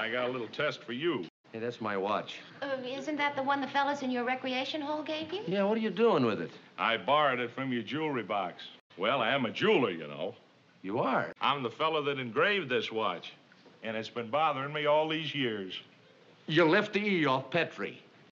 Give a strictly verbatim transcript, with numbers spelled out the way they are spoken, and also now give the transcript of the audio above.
I got a little test for you. Hey, that's my watch. Uh, isn't that the one the fellas in your recreation hall gave you? Yeah, what are you doing with it? I borrowed it from your jewelry box. Well, I am a jeweler, you know. You are? I'm the fellow that engraved this watch, and it's been bothering me all these years. You left the E off Petri.